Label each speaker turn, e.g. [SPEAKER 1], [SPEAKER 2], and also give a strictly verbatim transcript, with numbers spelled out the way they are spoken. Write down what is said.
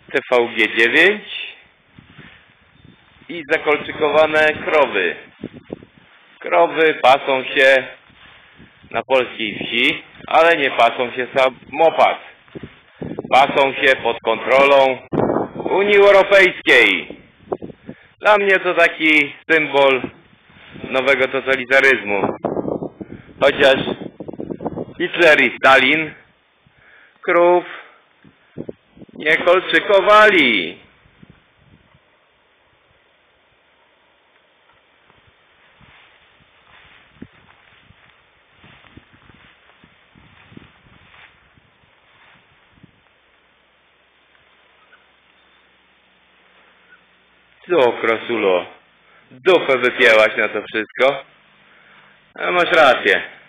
[SPEAKER 1] T V G dziewięć i zakolczykowane krowy. Krowy pasą się na polskiej wsi, ale nie pasą się samopad. Pasą się pod kontrolą Unii Europejskiej. Dla mnie to taki symbol nowego totalitaryzmu. Chociaż Hitler i Stalin krów nie kolczykowali. Co, krasulo, dupę wypięłaś na to wszystko? A masz rację.